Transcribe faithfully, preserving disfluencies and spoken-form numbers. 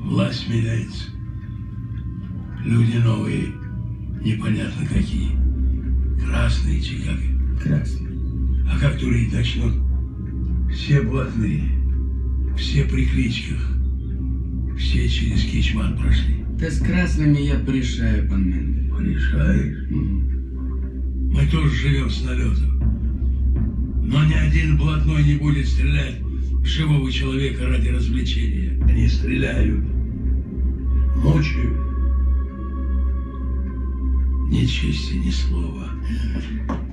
Власть меняется. Люди новые, непонятно какие. Красные, чикаго. Красные. А как турить начнут? Все блатные, все при кличках, все через Кичман прошли. Да с красными я порешаю, пан Мендель. Порешаешь? Mm. Мы тоже живем с налету. Но ни один блатной не будет стрелять в живого человека ради развлечения. Они стреляют, мучают. Ни чести, ни слова.